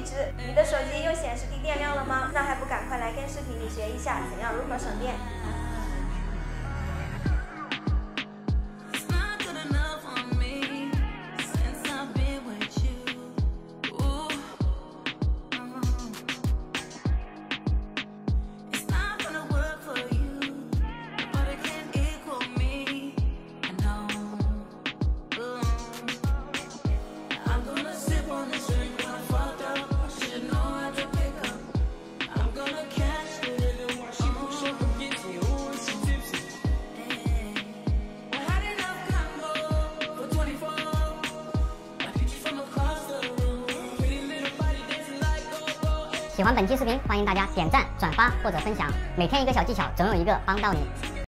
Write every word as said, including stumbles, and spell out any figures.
机制。你的手机又显示低电量了吗？那还不赶快来跟视频里学一下怎样如何省电。 喜欢本期视频，欢迎大家点赞、转发或者分享。每天一个小技巧，总有一个帮到你。